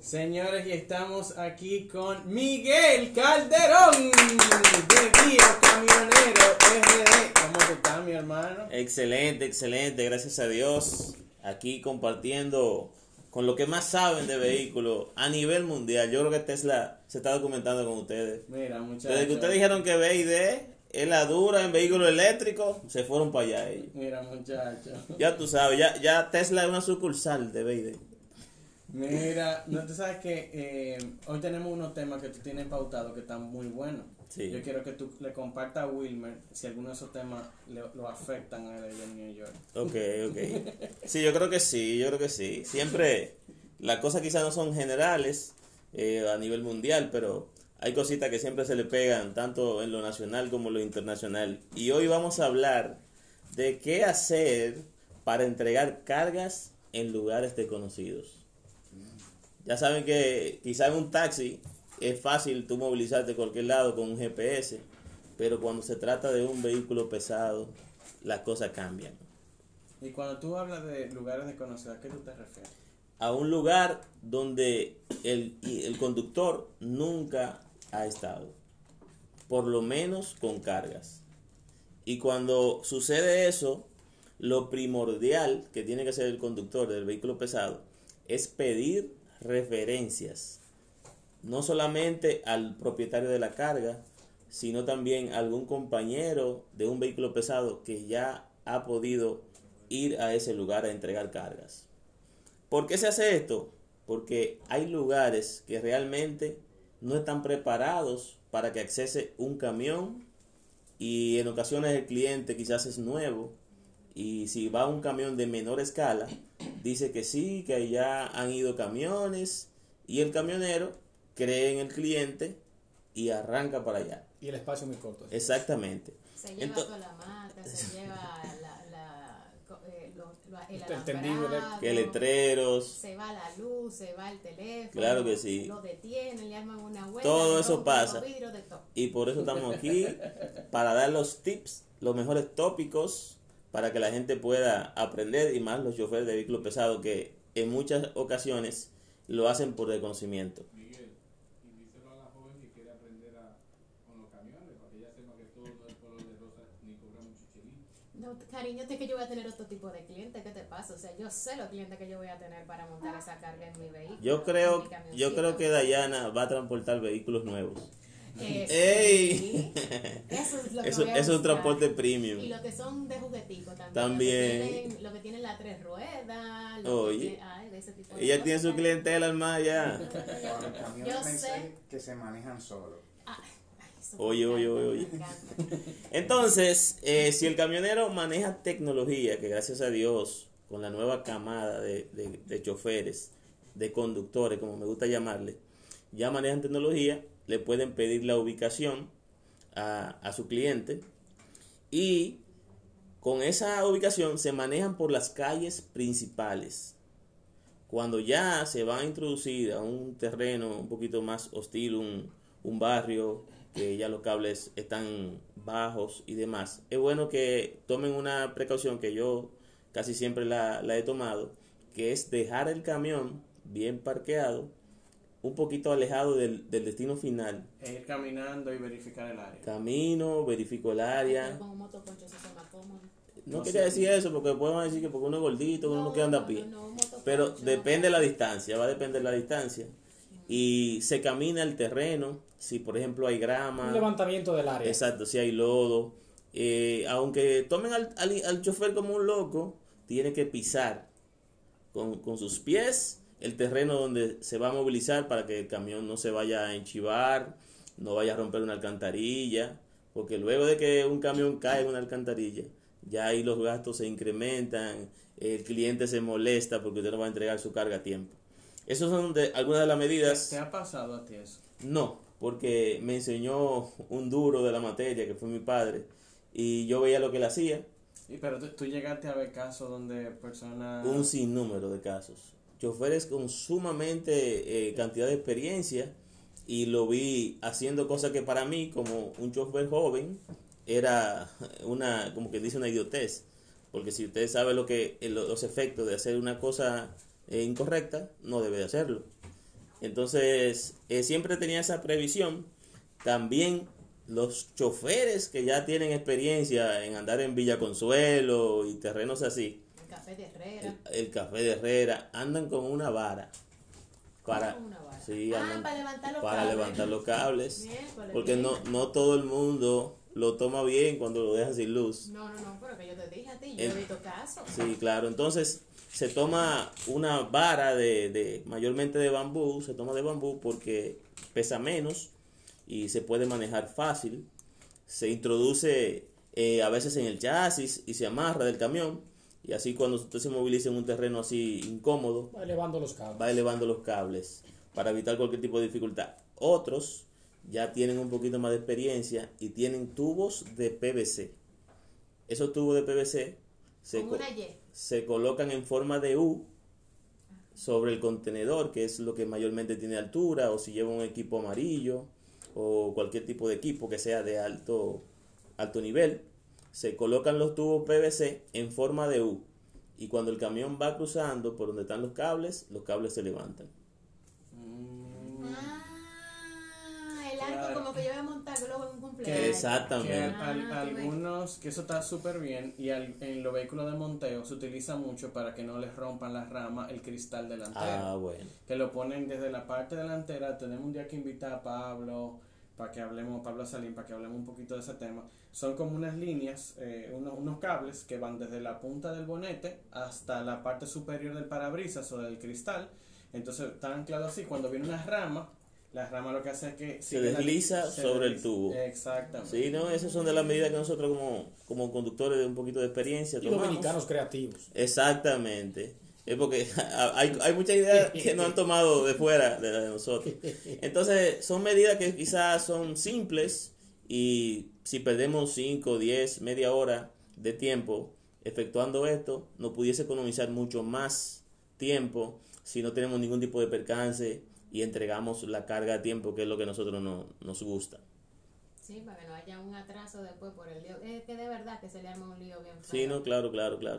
Señores, y estamos aquí con Miguel Calderón de Guío Camionero RD. ¿Cómo te estás, mi hermano? Excelente, excelente, gracias a Dios. Aquí compartiendo con lo que más saben de vehículos a nivel mundial. Yo creo que Tesla se está documentando con ustedes. Mira, muchachos. Desde que ustedes dijeron que BYD es la dura en vehículos eléctricos, se fueron para allá ellos. Mira, muchachos. Ya tú sabes, ya Tesla es una sucursal de BYD. Mira, no, tú sabes que hoy tenemos unos temas que tú tienes pautados que están muy buenos. Sí. Yo quiero que tú le compartas a Wilmer si alguno de esos temas lo afectan a él allá en New York. Ok. Sí, yo creo que sí. Siempre, las cosas quizás no son generales a nivel mundial, pero hay cositas que siempre se le pegan, tanto en lo nacional como en lo internacional. Y hoy vamos a hablar de qué hacer para entregar cargas en lugares desconocidos. Ya saben que quizás en un taxi es fácil tú movilizarte de cualquier lado con un GPS, pero cuando se trata de un vehículo pesado, las cosas cambian. Y cuando tú hablas de lugares desconocidos, ¿a qué tú te refieres? A un lugar donde el conductor nunca ha estado, por lo menos con cargas. Y cuando sucede eso, lo primordial que tiene que hacer el conductor del vehículo pesado es pedir referencias, no solamente al propietario de la carga, sino también a algún compañero de un vehículo pesado que ya ha podido ir a ese lugar a entregar cargas. ¿Por qué se hace esto? Porque hay lugares que realmente no están preparados para que accese un camión, y en ocasiones el cliente quizás es nuevo, y si va un camión de menor escala, dice que sí, que allá han ido camiones, y el camionero cree en el cliente y arranca para allá. Y el espacio muy corto. Exactamente. Se lleva toda la mata, se lleva el tendido, alambrado, Que letreros, se va la luz, se va el teléfono, claro que sí. lo detienen, le arman una vuelta, Todo le eso rompen pasa. los vidrios, de todo. Y por eso estamos aquí, para dar los tips, los mejores tópicos, para que la gente pueda aprender, y más los choferes de vehículos pesados que en muchas ocasiones lo hacen por desconocimiento. Miguel, y díselo a la joven que quiere aprender con los camiones, para que ella sepa que todo no es color de rosa ni cobra mucho chelito. No, cariño, es que yo voy a tener otro tipo de cliente. ¿Qué te pasa? O sea, yo sé los clientes que yo voy a tener para montar esa carga en mi vehículo. Yo en creo mi que Dayana va a transportar vehículos nuevos. ¡Ey! Eso es lo que Eso voy a es un buscar. transporte premium. Y los que son de juguetico también. También. Lo que tienen las 3 ruedas. Oye, De ese tipo de ella cosas. tiene su clientela armada ya. Los camiones Yo pensé sé. que se manejan solos. Eso Oye. me encanta. Entonces, si el camionero maneja tecnología, que gracias a Dios, con la nueva camada de choferes, de conductores, como me gusta llamarle, ya manejan tecnología, le pueden pedir la ubicación a su cliente, y con esa ubicación se manejan por las calles principales. Cuando ya se van a introducir a un terreno un poquito más hostil, un barrio, que ya los cables están bajos y demás, es bueno que tomen una precaución que yo casi siempre la he tomado, que es dejar el camión bien parqueado, un poquito alejado del destino final. E ir caminando y verificar el área. Camino, verifico el área. Pero con un motoconcho se llama cómodo. No quería decir eso porque podemos decir que porque uno es gordito, uno no quiere andar a pie. un motoconcho, Pero no. depende de la distancia, va a depender de la distancia. Y se camina el terreno, si por ejemplo hay grama. Un levantamiento del área. Exacto, si hay lodo. Aunque tomen al chofer como un loco, tiene que pisar con sus pies el terreno donde se va a movilizar, para que el camión no se vaya a enchivar, no vaya a romper una alcantarilla, porque luego de que un camión cae en una alcantarilla, ya ahí los gastos se incrementan, el cliente se molesta porque usted no va a entregar su carga a tiempo. Esas son algunas de las medidas. ¿Te ha pasado a ti eso? No, porque me enseñó un duro de la materia, que fue mi padre, y yo veía lo que él hacía. Pero tú llegaste a ver casos donde personas... Un sinnúmero de casos. Choferes con sumamente cantidad de experiencia, y lo vi haciendo cosas que para mí, como un chofer joven, era como que dice, una idiotez. Porque si usted sabe los efectos de hacer una cosa incorrecta, no debe de hacerlo. Entonces, siempre tenía esa previsión. También los choferes que ya tienen experiencia en andar en Villa Consuelo y terrenos así, El café de Herrera. el Café de Herrera, andan con una vara para, ¿Cómo una vara? sí, andan para levantar los para cables. levantar los cables, Miércoles, porque no todo el mundo lo toma bien cuando lo deja sin luz. No, pero que yo te dije a ti, yo El- he visto casos. Sí, claro. Entonces se toma una vara mayormente de bambú, se toma de bambú porque pesa menos y se puede manejar fácil. Se introduce a veces en el chasis y se amarra del camión y así cuando usted se moviliza en un terreno así incómodo, Va elevando los cables. va elevando los cables para evitar cualquier tipo de dificultad. Otros ya tienen un poquito más de experiencia y tienen tubos de PVC. Esos tubos de PVC Con una Y. se colocan en forma de U sobre el contenedor, que es lo que mayormente tiene altura, o si lleva un equipo amarillo o cualquier tipo de equipo que sea de alto nivel, se colocan los tubos PVC en forma de U y cuando el camión va cruzando por donde están los cables se levantan. El arco Claro. como que yo voy a montar luego en un Que cumpleaños. exactamente. Que Ah, tú ves. algunos, que eso está súper bien, y en los vehículos de monteo se utiliza mucho para que no les rompan las ramas el cristal delantero. Ah, bueno. Que lo ponen desde la parte delantera. Tenemos un día que invitar a Pablo para que hablemos, Pablo Salín, para que hablemos un poquito de ese tema. Son como unas líneas, unos cables que van desde la punta del bonete hasta la parte superior del parabrisas o del cristal. Entonces está anclado así. Cuando viene una rama, la rama lo que hace es que Se desliza sobre el tubo. Exactamente. Sí, no, esas son de las medidas que nosotros como conductores de un poquito de experiencia Y tomamos. dominicanos creativos. Exactamente. Es porque hay muchas ideas que no han tomado de fuera de la de nosotros. Entonces, son medidas que quizás son simples y si perdemos 5, 10, media hora de tiempo efectuando esto, nos pudiese economizar mucho más tiempo si no tenemos ningún tipo de percance y entregamos la carga a tiempo, que es lo que a nosotros nos gusta. Sí, para que no haya un atraso después por el lío. Es que de verdad que se le arma un lío bien feo. Sí, no, claro.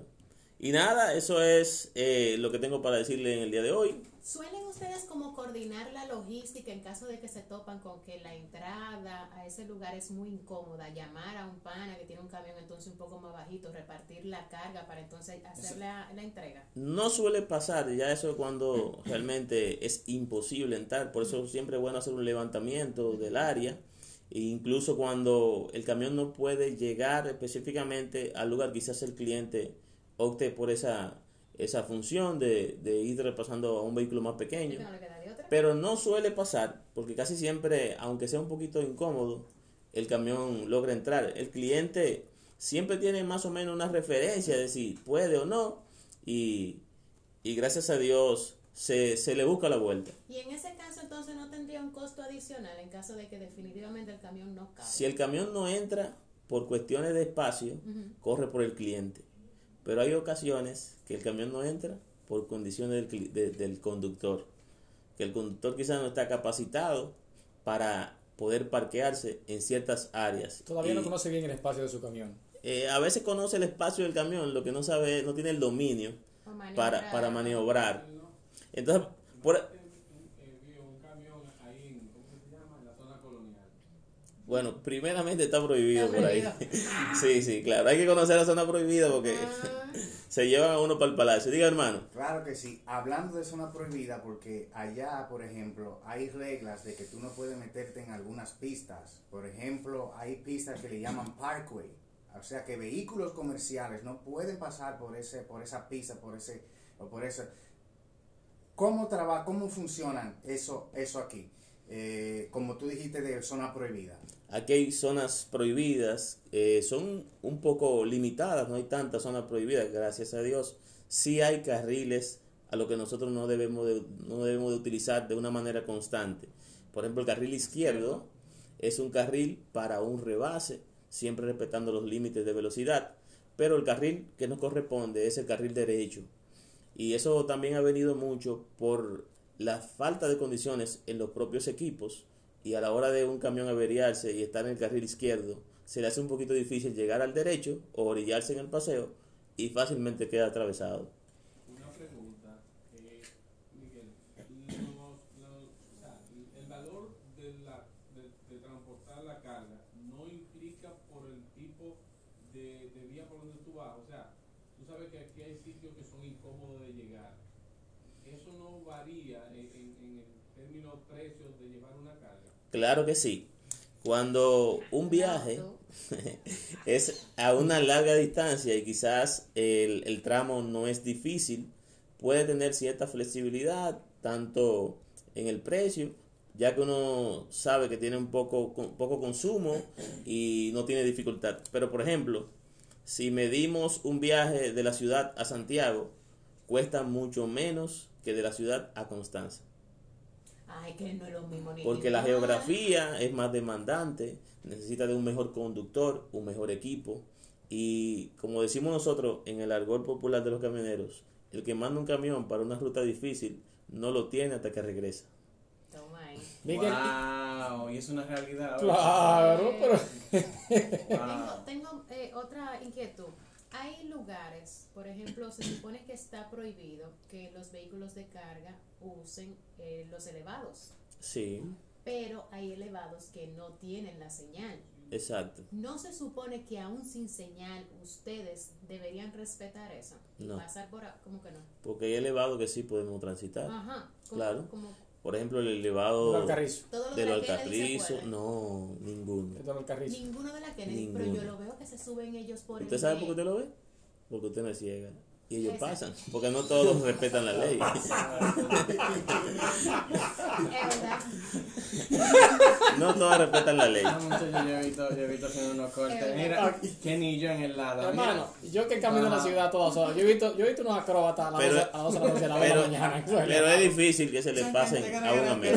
Y nada, eso es lo que tengo para decirle en el día de hoy. ¿Suelen ustedes como coordinar la logística en caso de que se topan con que la entrada a ese lugar es muy incómoda? Llamar a un pana que tiene un camión entonces un poco más bajito, repartir la carga para entonces hacer la entrega. No suele pasar, ya eso cuando realmente es imposible entrar, por eso siempre es bueno hacer un levantamiento del área, e incluso cuando el camión no puede llegar específicamente al lugar, quizás el cliente opte por esa función de ir repasando a un vehículo más pequeño. Que no le queda de otra. Pero no suele pasar, porque casi siempre, aunque sea un poquito incómodo, el camión logra entrar. El cliente siempre tiene más o menos una referencia de si puede o no, y gracias a Dios se le busca la vuelta. Y en ese caso entonces no tendría un costo adicional en caso de que definitivamente el camión no cabe. Si el camión no entra por cuestiones de espacio, corre por el cliente. Pero hay ocasiones que el camión no entra por condiciones del conductor. Que el conductor quizás no está capacitado para poder parquearse en ciertas áreas. Todavía no Y, conoce bien el espacio de su camión. a veces conoce el espacio del camión, lo que no sabe, no tiene el dominio O maniobrar. para maniobrar. Entonces, por, Vi un camión ahí, ¿cómo se llama? En la zona colonial. bueno, primeramente está prohibido Está por ahí. Sí, claro, hay que conocer la zona prohibida porque Ah, se llevan a uno para el palacio. Diga, hermano. Claro que sí. Hablando de zona prohibida, porque allá, por ejemplo, hay reglas de que tú no puedes meterte en algunas pistas. Por ejemplo, hay pistas que le llaman parkway. O sea que vehículos comerciales no pueden pasar por esa pista, por ese. ¿Cómo funcionan eso aquí? Como tú dijiste, de zona prohibida. Aquí hay zonas prohibidas, son un poco limitadas, no hay tantas zonas prohibidas, gracias a Dios. Sí hay carriles a lo que nosotros no debemos de utilizar de una manera constante. Por ejemplo, el carril izquierdo es un carril para un rebase, siempre respetando los límites de velocidad, pero el carril que nos corresponde es el carril derecho. Y eso también ha venido mucho por la falta de condiciones en los propios equipos, y a la hora de un camión averiarse y estar en el carril izquierdo, se le hace un poquito difícil llegar al derecho o orillarse en el paseo y fácilmente queda atravesado. Una pregunta, Miguel, sitios que son incómodos de llegar, ¿eso no varía en el término precios de llevar una carga? Claro que sí. Cuando un viaje es a una larga distancia y quizás el tramo no es difícil, puede tener cierta flexibilidad, tanto en el precio, ya que uno sabe que tiene un poco consumo y no tiene dificultad. Pero, por ejemplo, si medimos un viaje de la ciudad a Santiago, cuesta mucho menos que de la ciudad a Constanza. Ay, que no es lo mismo ni Porque la igual. geografía es más demandante, necesita de un mejor conductor, un mejor equipo. Y como decimos nosotros en el argot popular de los camioneros, el que manda un camión para una ruta difícil no lo tiene hasta que regresa. Toma ahí. Miguel, Wow, y es una realidad. claro, pero Wow. Tengo otra inquietud. Hay lugares, por ejemplo, se supone que está prohibido que los vehículos de carga usen los elevados, Sí, pero hay elevados que no tienen la señal. exacto. ¿No se supone que aún sin señal ustedes deberían respetar eso? Y No. pasar por... ¿Cómo que no? Porque hay elevados que sí podemos transitar. Ajá. Claro. Como Por ejemplo, el elevado el Alcarrizo. todo lo de de los la Kennedy se Alcarrizos, puede. no, ninguno. Esto es el Alcarrizo. Ninguno de la Kennedy, pero Ninguno. yo lo veo que se suben ellos por ¿Usted el sabe por qué medio. usted lo ve? Porque usted no es ciega. Y ellos Exacto. pasan, porque no todos respetan la ley. Es verdad. No todos respetan la ley. No, muchachos, yo he visto haciendo unos cortes. Mira, qué niño en el lado. Hermano, yo que camino en la ciudad a todas horas, yo he visto unos acróbatas a las Pero- 12 a las 12 de la noche, a las 2 de la mañana. Pero es difícil que se le pasen a un amigo.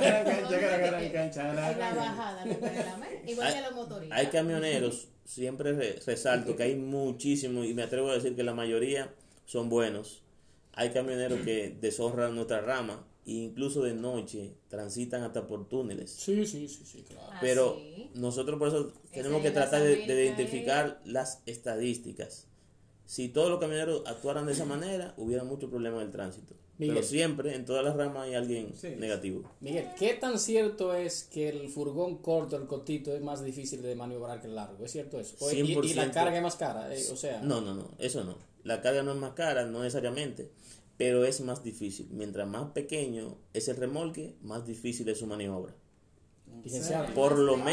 En la bajada, no en la mer. Igual que los motoristas. Hay camioneros, siempre resalto que hay muchísimos, y me atrevo a decir que la mayoría son buenos. Hay camioneros que deshonran nuestra rama e incluso de noche transitan hasta por túneles. Sí, claro. Ah, Pero sí. nosotros por eso tenemos Esa que es la tratar de América, identificar las estadísticas. Si todos los camioneros actuaran de esa manera, hubiera mucho problema en el tránsito. Miguel. Pero siempre, en todas las ramas, hay alguien Sí. negativo. Miguel, ¿qué tan cierto es que el furgón corto, el cortito, es más difícil de maniobrar que el largo? ¿Es cierto eso? Y la 100%. carga es más cara, o sea... No, eso no. La carga no es más cara, no necesariamente, pero es más difícil. Mientras más pequeño es el remolque, más difícil es su maniobra. Licenciado. Por lo Wow.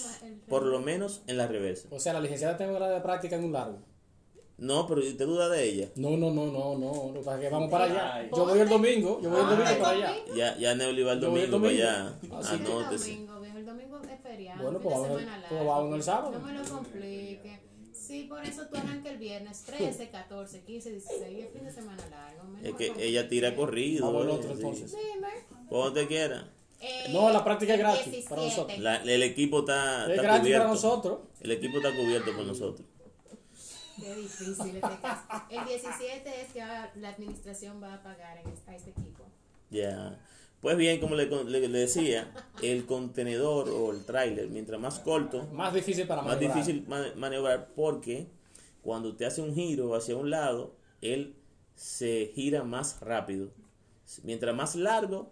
menos en la reversa. O sea, la licenciada tengo grado de práctica en un largo. No, pero ¿te duda de ella? No, lo que pasa es que vamos para allá. Ay. Yo voy el domingo, para allá. Ya Neuli va el Yo voy el domingo para domingo. allá. Ah, sí. Anótese. El domingo es feriado. Bueno, fin pues de vamos semana el- largo. pues vamos el sábado. No me lo complique. Sí, por eso tú arrancas el viernes 13, 14, 15, 16, es fin de semana largo. me Es lo que complique. ella tira corrido. Vamos el eh, otro sí. entonces. Dime. Cuando te quiera. No, la práctica es el gratis 17. para nosotros. El equipo está Es gratis cubierto. para nosotros. El equipo está cubierto por nosotros. Qué difícil este caso. El 17 es que la administración va a pagar a este equipo. Ya. Pues bien, como le decía, el contenedor o el tráiler, mientras más corto, Más difícil para más maniobrar. difícil maniobrar, porque cuando usted hace un giro hacia un lado, él se gira más rápido. Mientras más largo,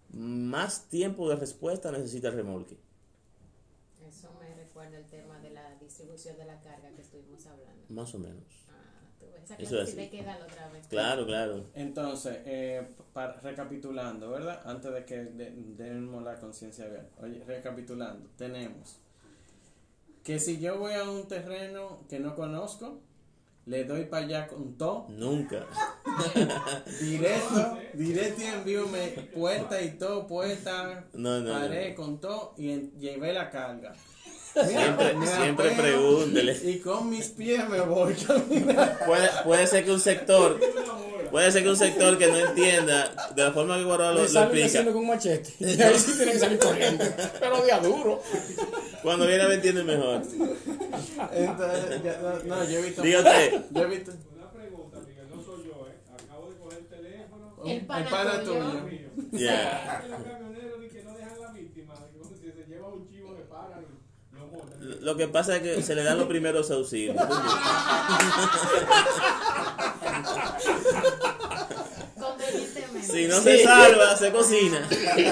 más tiempo de respuesta necesita el remolque. Eso me recuerda el tema de la distribución de la carga que estuvimos hablando. Más o menos. Tú ves, esa Eso clase es sí así. le queda la otra vez. Claro. Entonces, recapitulando, ¿verdad? Antes de que demos la conciencia bien. Oye, recapitulando, tenemos que si yo voy a un terreno que no conozco, le doy para allá con todo, Nunca. directo y envíome puerta y todo, puerta, No. pared con todo y llevé la carga. Siempre apeo pregúntele. Y con mis pies me voy caminando. Puede ser que un sector que no entienda de la forma que Guaroa lo Le sale un explica. vecino con un machete. Y ahí sí tiene que salir corriendo. Pero día duro. Cuando viene a ver entiende mejor. Entonces, no, yo he visto. Diga usted. Yo he visto. Una pregunta, Miguel, no soy yo, acabo de coger el teléfono. El pana pana tuyo. tuyo. Mío. Ya. Los camioneros ni que no dejan la víctima, que como si se lleva un chivo le paran y lo montan. Lo que pasa es que se le dan los primeros auxilios. Convenientemente. Si no se salva, se cocina.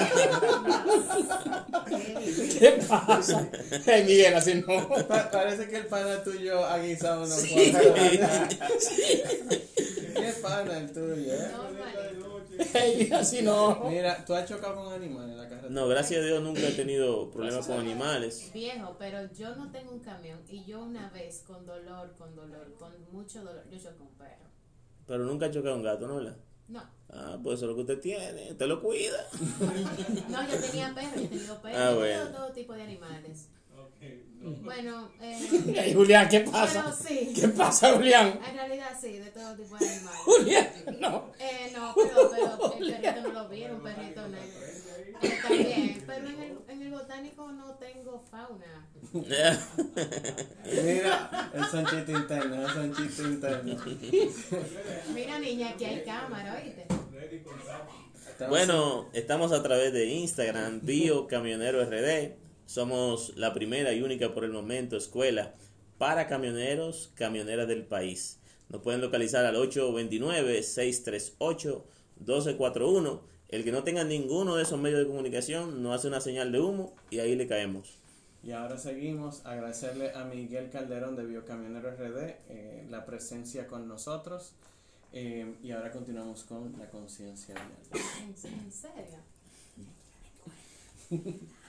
¿Qué pasa? Miguel, así no. Parece que el pana tuyo ha guisado unos Sí. cuantos. Qué pana el tuyo, No, vale. Ey, así no. Mira, ¿tú has chocado con animales en la carretera? No, gracias a Dios nunca he tenido problemas con animales. Viejo, pero yo no tengo un camión y yo una vez con mucho dolor, yo choqué un perro. Pero nunca he chocado un gato, ¿no? ¿Verdad? No, Ah, pues eso es lo que usted tiene. Usted lo cuida. no, yo tenía perros, yo he tenido perros, Ah, yo he bueno. tenido todo tipo de animales. Ok, Bueno, Ey, Julián, ¿qué pasa? pero sí, ¿Qué pasa, Julián? en realidad sí, de todo tipo de animales. Julián, no. No, pero el perrito no lo vi, era un perrito negro. También, pero en el botánico no tengo fauna. Mira, es un chiste interno, es un chiste interno. Mira, niña, aquí hay cámara, ¿oíste? Bueno, estamos a través de Instagram, Bio Camionero RD. Somos la primera y única por el momento escuela para camioneros, camioneras del país. Nos pueden localizar al 829-638-1241. El que no tenga ninguno de esos medios de comunicación nos hace una señal de humo y ahí le caemos. Y ahora seguimos, agradecerle a Miguel Calderón de Biocamionero RD la presencia con nosotros. Y ahora continuamos con la conciencia vial. ¿En serio?